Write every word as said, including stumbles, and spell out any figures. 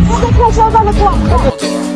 我在看肖战的广告。